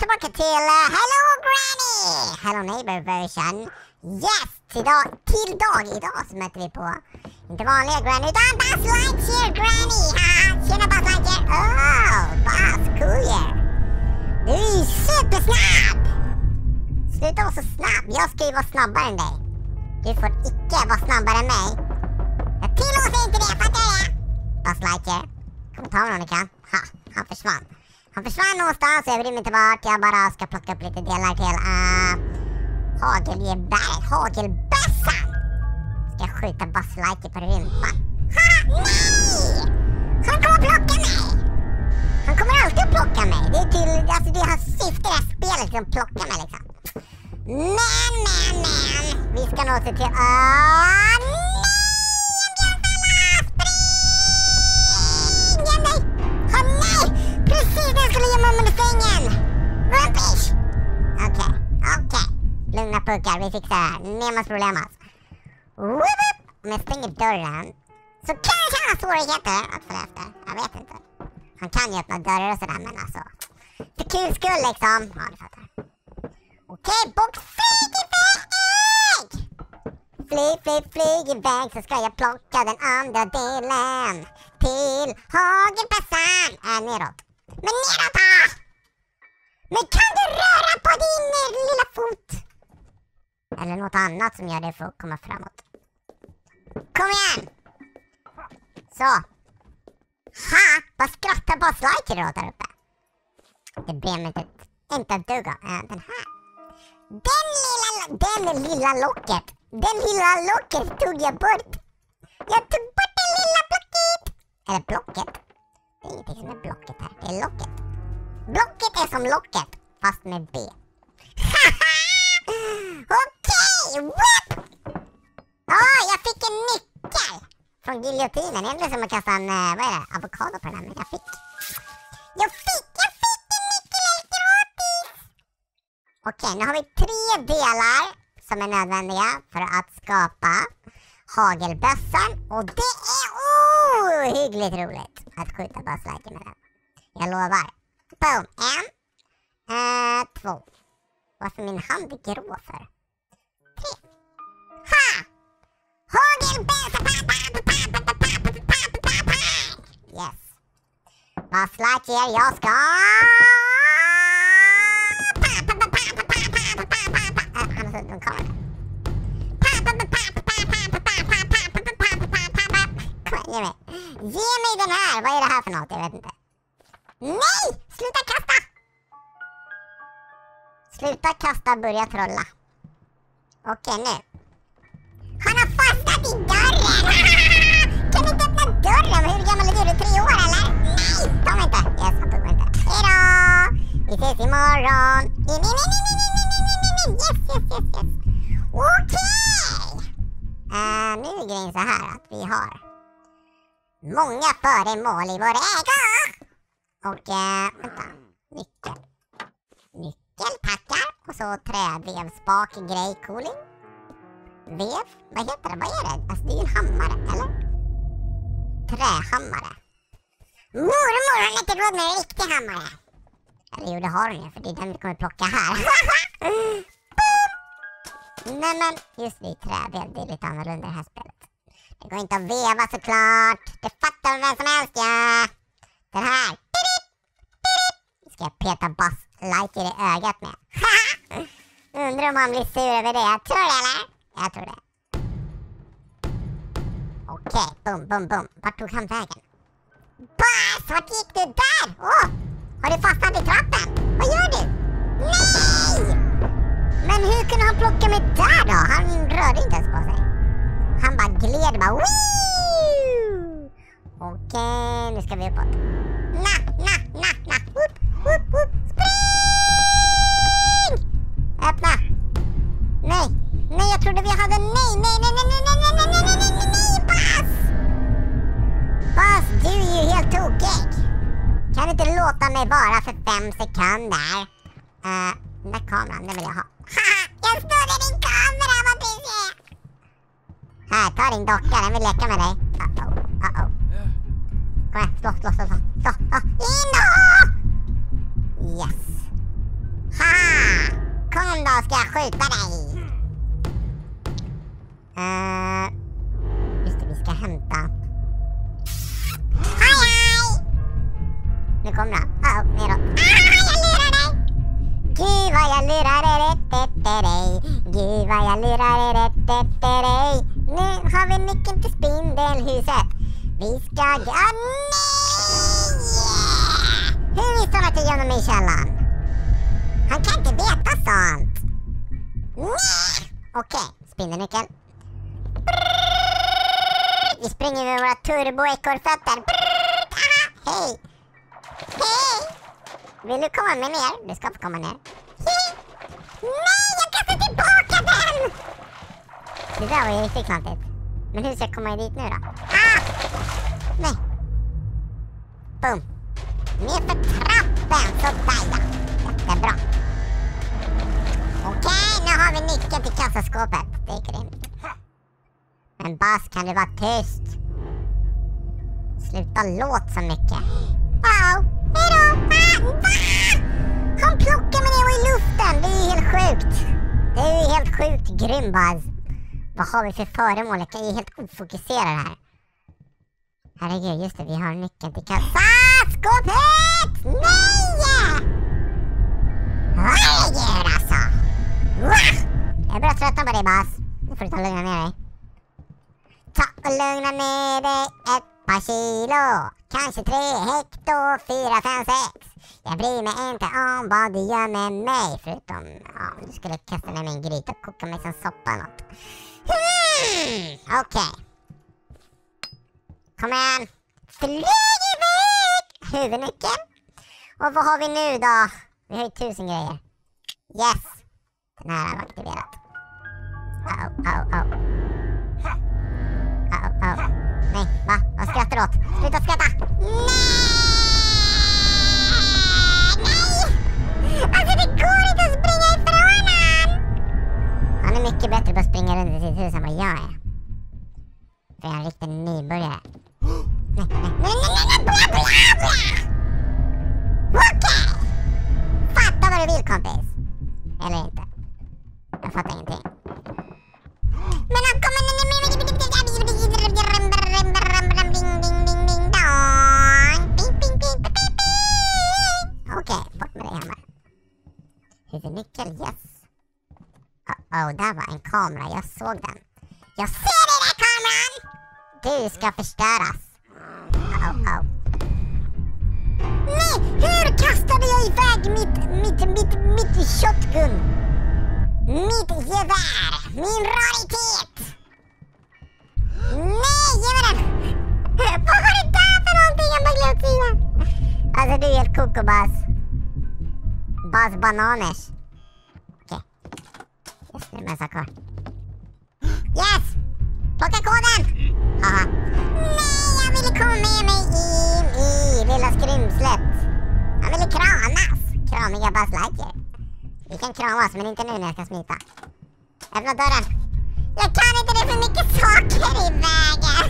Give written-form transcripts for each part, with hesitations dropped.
tillbaka till Hello Granny! Hello Neighbor version. Yes! Idag så möter vi på inte vanliga Granny utan Buzz Lightyear Granny! Tjena Buzz Lightyear! Buzz, cool yeah. Du är ju supersnabb! Sluta vara så snabb, jag ska ju vara snabbare än dig. Du får icke vara snabbare än mig. Jag tillåter inte det, fattar du det? Buzz Lightyear, kom ta honom om ni kan. Han försvann. Han försvann någonstans, jag bryr mig inte vart. Jag bara ska plocka upp lite delar till hagelgeväret, hagelbössan. Ska jag skjuta Buzz Lightyear på rumpan? Nej! Han kommer att plocka mig! Han kommer alltid att plocka mig. Det är till, alltså det är hans syfte det här spelet som plockar mig liksom. Men. Vi ska nå sig till... Lugna puckar, vi fixar det här. Nemas problemas. Om jag stänger dörren så kanske han har svårigheter att få efter. Jag vet inte. Han kan ju öppna dörrar och sådär, men alltså för kul skull liksom. Ja, du fattar. Okej, box flyg iväg! Flyg iväg så ska jag plocka den andra delen till hagelbössan. Neråt. Men neråt då! Men kan du röra på din lilla fot? Eller något annat som gör det för att komma framåt. Kom igen! Så. Vad skrattar Buzz Lightyear åt där uppe? Det blev inte ett dugg av. Den här. Den lilla locket tog jag bort. Jag tog bort den lilla blocket. Eller blocket. Det är ingenting som är blocket här. Det är locket. Blocket är som locket, fast med B. Okej, whip! Jag fick en nyckel från giljotinen. Egentligen som att kasta en, avokado på den här, men jag fick en nyckel gratis! Okej, nu har vi 3 delar som är nödvändiga för att skapa hagelbössan. Och det är ohyggligt roligt att skjuta Buzz Lightyear med den. Jag lovar. Boom, 1, 2. Varför min hand är grå för? 3. Hagelbössan! Yes. Buzz Lightyear, jag ska... Han har suttit på kameran. Ge mig den här! Vad är det här för något? Jag vet inte. Nej! Sluta kasta! Sluta kasta, börja trolla. Okej, nu. Han har fastnat i dörren! Kan du inte öppna dörren? Hur gammal är du? 3 år eller? Nej! Ta mig inte! Yes, han tog mig inte. Hejdå! Vi ses imorgon! Yes! Okej! Nu är grejen så här att vi har många föremål i vår ägo! Och, vänta. Nyckelpackar. Och så trävevspak, grej, cooling. Vev, vad heter det? Vad är det? Alltså det är ju en hammare, eller? Trähammare. Mormor har inte råd med en riktig hammare. Eller jo, det har hon ju, för det är den vi kommer plocka här. Nej men, just det, trävev, det är lite annorlunda i det här spelet. Det går inte att veva såklart. Det fattar vem som helst, ja. Den här. Ska jag peta Buzz Lightyear i ögat med. Undrar om han blir sur över det. Jag tror det, eller? Jag tror det. Okej, boom. Vart tog han vägen? Buzz, vart gick du där? Har du fastnat i trappen? Vad gör du? Nej! Men hur kunde han plocka mig där då? Han rörde inte ens på sig. Han bara gled bara. Woo! Okej, nu ska vi uppåt. Whoop. Spring! Öppna! Nej, jag trodde vi hade nej, Buzz, du är ju helt tokig. Kan du inte låta mig vara för 5 sekunder? Den där kameran, den vill jag ha. Jag snodde din kamera, vad precis. Här, ta din docka, den vill leka med dig. Uh-oh. Kom här, slå. In då! Yes. då ska jag skjuta dig. Just det, vi ska hämta. Hej, hej! Nu kommer han. Neråt. Jag lurar dig! Gud vad jag lurar dig. Gud vad jag lurar dig. Nu har vi nyckeln till spindelhuset. Vi ska gå... Nej! Hur visste han att jag gömde mig i källaren? Han kan inte veta sånt. Nej! Okej, spindelnyckel. Vi springer med våra turbo-ekorrfötter. Hej! Hej! Vill du komma med ner? Du ska få komma ner. Hej! Nej, jag kastar tillbaka den! Det där var ju riktigt klantigt. Men hur ska jag komma dit nu då? Nej. Boom. Ner för trappen, sådär ja. Jättebra. Okej, nu har vi nyckeln till kassaskåpet. Det är grymt. Men Bas, kan du vara tyst? Sluta låt så mycket. Hejdå! Han plockar mig ner i luften. Det är ju helt sjukt. Det är ju helt sjukt grym, Bas. Vad har vi för föremål? Jag är helt ofokuserad här. Herregud, just det. Vi har nyckeln till kassaskåpet! Nej! Herregud alltså. Jag börjar tröttna på dig, Bas. Nu får du ta och lugna ner dig. Ta och lugna ner dig ett par kilo. Kanske 3 hekto, 4, 5, 6. Jag bryr mig inte om vad du gör med mig. Förutom, du skulle kasta ner min gryta och koka mig som soppa eller något. Okej. Kom igen. Flyg iväg! Huvudnyckeln. Och vad har vi nu då? Vi har ju 1000 grejer. Yes. Den här är aktiverad. Nej, va? Vad skrattar du åt? Sluta skratta! Nej! Alltså det går inte att springa ifrån han! Han är mycket bättre på att springa runt i sitt hus än vad jag är. För jag är en riktig nybörjare. Nej, bla! Okej! Fatta vad du vill, kompis. Eller inte. Jag fattar ingenting. Men han kommer... Okej, bort med dig hemma. Huvudnyckel, yes. Där var en kamera, jag såg den. Jag ser dig där, kameran! Du ska förstöras. Nej, hur kastade jag iväg mitt shotgun? Mitt gevär, min raritet. Nej, ge mig den. Vad var det där för någonting? Jag bara glömt sidan. Alltså du är helt koko, Bas. Bas bananers. Okej. Yes, nu är det massa kvar. Yes! Plocka koden! Haha. Nej, jag ville komma med mig in i lilla skrymslet. Han ville kramas. Kramiga Bas Lightyear. Vi kan kramas, men inte nu när jag ska smita. Öppna dörren. Jag kan inte, det är för mycket saker i vägen.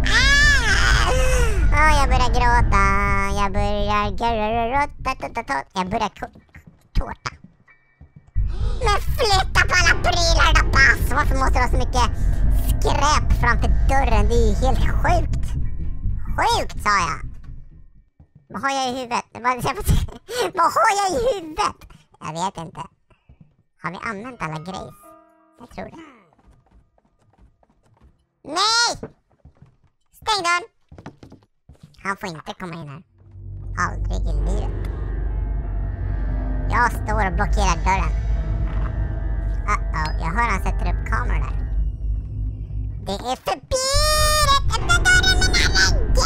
Jag börjar gråta. Jag börjar gråta. Jag börjar tårta. Men flytta på alla prylar då, Bas. Varför måste det vara så mycket skräp framför dörren? Det är ju helt sjukt. Sjukt, sa jag. Vad har jag i huvudet? Vad har jag i huvudet? Jag vet inte. Har vi använt alla grejs? Jag tror det. Nej! Stäng dörren! Han får inte komma in här. Aldrig i livet. Jag står och blockerar dörren. Jag hör han sätter upp kameror där. Det är förbjudet! Öppna dörren, min herre!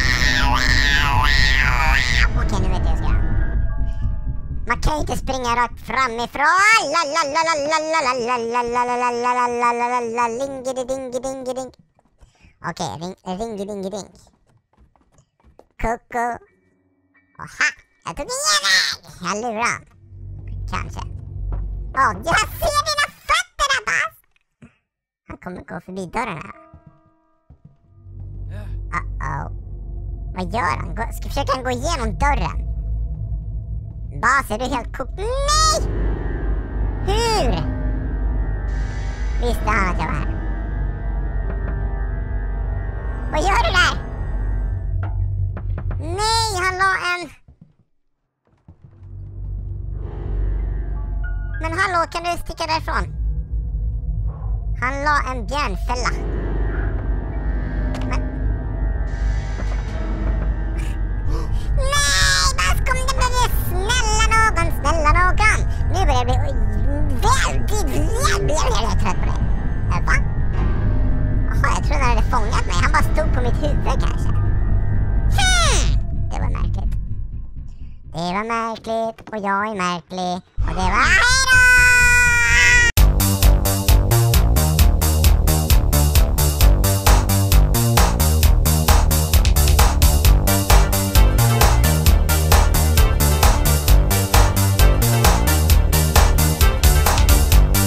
Okej, nu vet jag vad jag ska göra. Man kan inte springa rakt framifrån. Lingidi-dingidi-ding. Okej, ringidi-ding. Koko. Aha, jag tog en väg. Jag lurar. Kanske. Jag ser dina fötter där, Bas. Han kommer gå förbi dörren här. Vad gör han? Försöker han gå igenom dörren? Bas, är du helt Nej! Hur visste han att jag var här? Vad gör du där? Nej, han la en... Men hallå, kan du sticka därifrån? Han la en björnfälla. Men... Nej, vad kom det bli? Snälla någon. Nu börjar jag bli väldigt trött på det. Va? Jaha, jag trodde han hade fångat mig. Han bara stod på mitt huvud kanske. Det var märkligt. Det var märkligt och jag är märklig. Och det var... Hejdå!